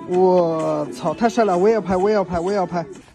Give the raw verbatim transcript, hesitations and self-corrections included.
我操，太帅了！我也要拍，我也要拍，我也要拍。